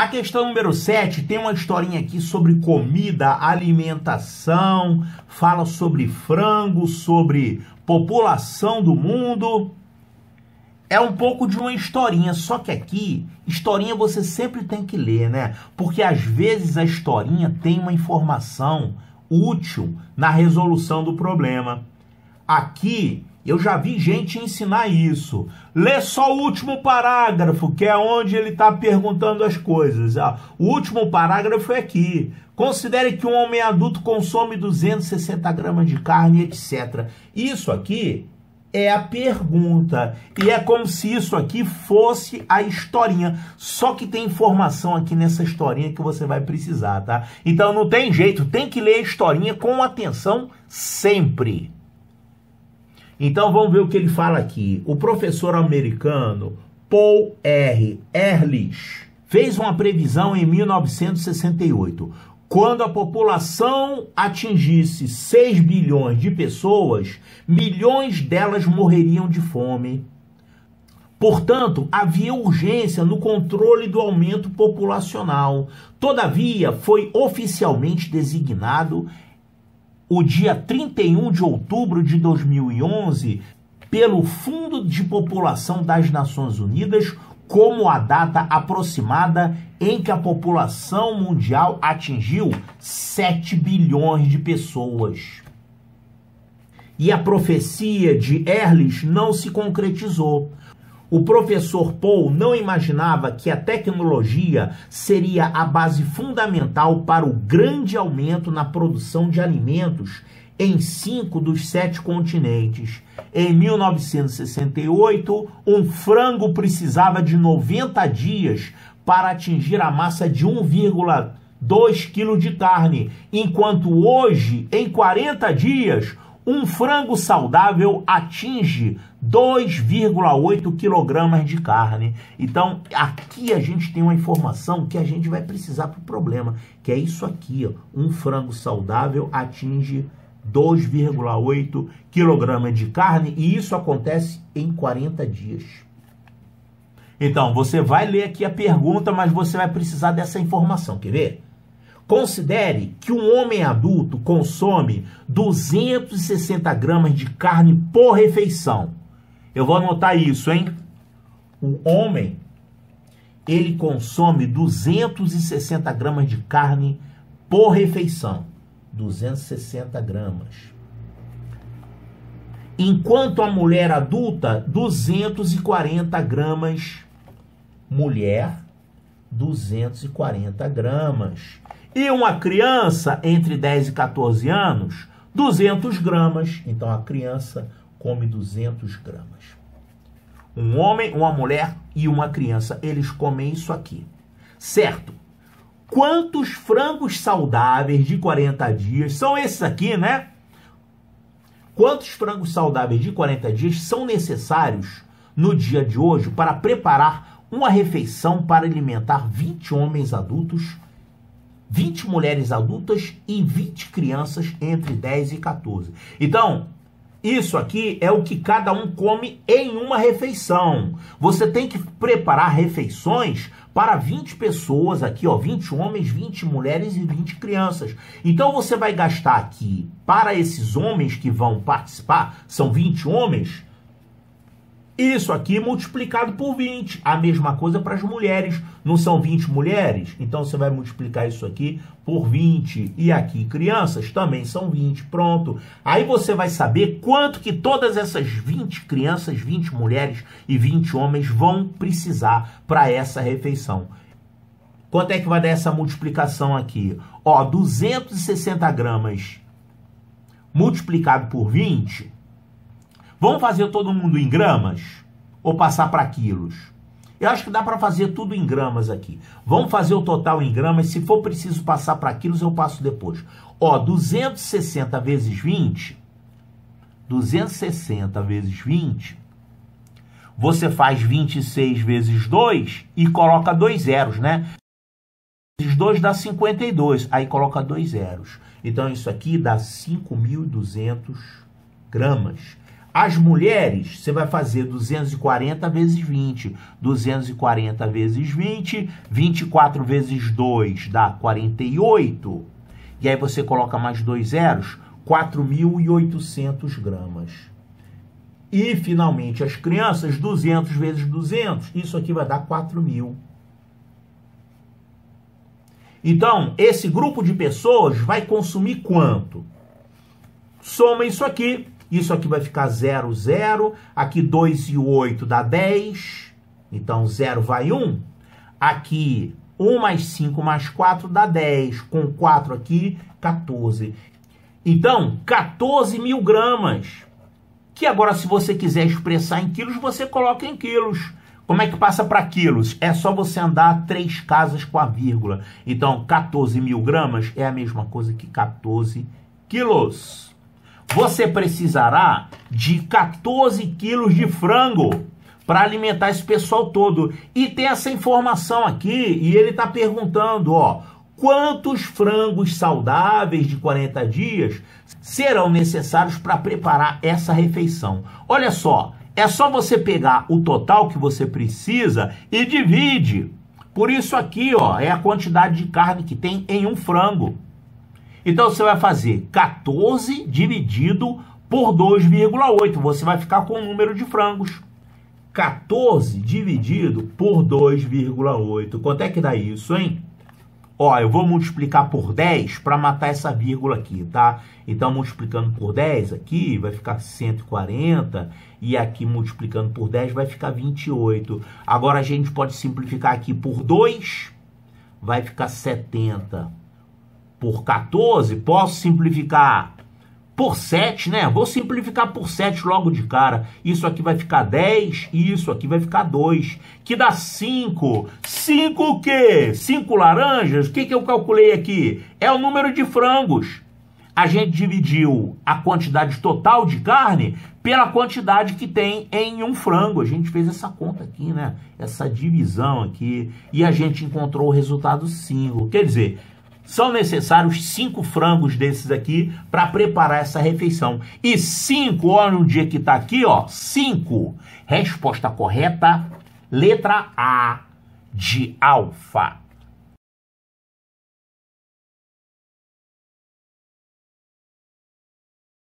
A questão número 7 tem uma historinha aqui sobre comida, alimentação, fala sobre frango, sobre população do mundo. É um pouco de uma historinha, só que aqui, historinha você sempre tem que ler, né? Porque às vezes a historinha tem uma informação útil na resolução do problema. Aqui, eu já vi gente ensinar isso. Lê só o último parágrafo, que é onde ele está perguntando as coisas. O último parágrafo é aqui. Considere que um homem adulto consome 260 gramas de carne, etc. Isso aqui é a pergunta. E é como se isso aqui fosse a historinha. Só que tem informação aqui nessa historinha que você vai precisar, tá? Então não tem jeito, tem que ler a historinha com atenção sempre. Então vamos ver o que ele fala aqui. O professor americano Paul R. Ehrlich fez uma previsão em 1968. Quando a população atingisse 6 bilhões de pessoas, milhões delas morreriam de fome. Portanto, havia urgência no controle do aumento populacional. Todavia, foi oficialmente designado o dia 31 de outubro de 2011 pelo Fundo de População das Nações Unidas como a data aproximada em que a população mundial atingiu 7 bilhões de pessoas. E a profecia de Ehrlich não se concretizou. O professor Paul não imaginava que a tecnologia seria a base fundamental para o grande aumento na produção de alimentos em 5 dos 7 continentes. Em 1968, um frango precisava de 90 dias para atingir a massa de 1,2 kg de carne, enquanto hoje, em 40 dias, um frango saudável atinge 2,8 kg de carne. Então, aqui a gente tem uma informação que a gente vai precisar para o problema, que é isso aqui, ó. Um frango saudável atinge 2,8 kg de carne, e isso acontece em 40 dias. Então, você vai ler aqui a pergunta, mas você vai precisar dessa informação, quer ver? Considere que um homem adulto consome 260 gramas de carne por refeição. Eu vou anotar isso, hein? O homem, ele consome 260 gramas de carne por refeição. 260 gramas. Enquanto a mulher adulta, 240 gramas. Mulher, 240 gramas. E uma criança entre 10 e 14 anos, 200 gramas. Então a criança come 200 gramas. Um homem, uma mulher e uma criança, eles comem isso aqui. Certo? Quantos frangos saudáveis de 40 dias são esses aqui, né? Quantos frangos saudáveis de 40 dias são necessários no dia de hoje para preparar uma refeição para alimentar 20 homens adultos, 20 mulheres adultas e 20 crianças entre 10 e 14? Então, isso aqui é o que cada um come em uma refeição. Você tem que preparar refeições para 20 pessoas aqui, ó, 20 homens, 20 mulheres e 20 crianças. Então você vai gastar aqui, para esses homens que vão participar, são 20 homens, isso aqui multiplicado por 20. A mesma coisa para as mulheres. Não são 20 mulheres? Então você vai multiplicar isso aqui por 20. E aqui crianças também são 20. Pronto. Aí você vai saber quanto que todas essas 20 crianças, 20 mulheres e 20 homens vão precisar para essa refeição. Quanto é que vai dar essa multiplicação aqui? Ó, 260 gramas multiplicado por 20... Vamos fazer todo mundo em gramas? Ou passar para quilos? Eu acho que dá para fazer tudo em gramas aqui. Vamos fazer o total em gramas. Se for preciso passar para quilos, eu passo depois. Ó, 260 vezes 20. 260 vezes 20. Você faz 26 vezes 2 e coloca 2 zeros, né? Vezes 2 dá 52. Aí coloca 2 zeros. Então isso aqui dá 5.200 gramas. As mulheres, você vai fazer 240 vezes 20. 240 vezes 20, 24 vezes 2 dá 48. E aí você coloca mais 2 zeros, 4.800 gramas. E, finalmente, as crianças, 200 vezes 200. Isso aqui vai dar 4.000. Então, esse grupo de pessoas vai consumir quanto? Soma isso aqui. Isso aqui vai ficar 0, 0. Aqui 2 e 8 dá 10. Então 0 vai 1. Aqui 1 mais 5 mais 4 dá 10. Com 4 aqui, 14. Então, 14.000 gramas. Que agora, se você quiser expressar em quilos, você coloca em quilos. Como é que passa para quilos? É só você andar 3 casas com a vírgula. Então, 14.000 gramas é a mesma coisa que 14 quilos. Você precisará de 14 quilos de frango para alimentar esse pessoal todo. E tem essa informação aqui, e ele está perguntando, ó, quantos frangos saudáveis de 40 dias serão necessários para preparar essa refeição? Olha só, é só você pegar o total que você precisa e divide. Por isso aqui, ó, é a quantidade de carne que tem em um frango. Então, você vai fazer 14 dividido por 2,8. Você vai ficar com o número de frangos. 14 dividido por 2,8. Quanto é que dá isso, hein? Ó, eu vou multiplicar por 10 para matar essa vírgula aqui, tá? Então, multiplicando por 10 aqui, vai ficar 140. E aqui, multiplicando por 10, vai ficar 28. Agora, a gente pode simplificar aqui por 2. Vai ficar 70. Por 14, posso simplificar por 7, né? Vou simplificar por 7 logo de cara. Isso aqui vai ficar 10 e isso aqui vai ficar 2, que dá 5. 5 o quê? 5 laranjas? O que eu calculei aqui? É o número de frangos. A gente dividiu a quantidade total de carne pela quantidade que tem em um frango. A gente fez essa conta aqui, né? Essa divisão aqui. E a gente encontrou o resultado 5. Quer dizer, são necessários 5 frangos desses aqui para preparar essa refeição. E 5, olha o dia que está aqui, ó, 5. Resposta correta, letra A de alfa.